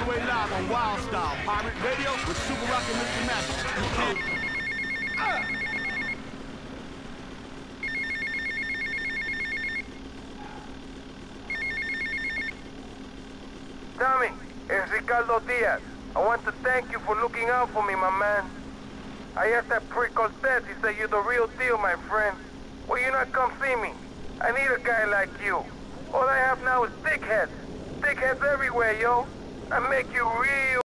way live on Wild Style Pirate Radio with Super Rock and Mr. Magic. You can't... Tommy, it's Ricardo Diaz. I want to thank you for looking out for me, my man. I asked that prick Cortez, he said you're the real deal, my friend. Will you not come see me? I need a guy like you. All I have now is dickheads. Dickheads everywhere, yo. I make you real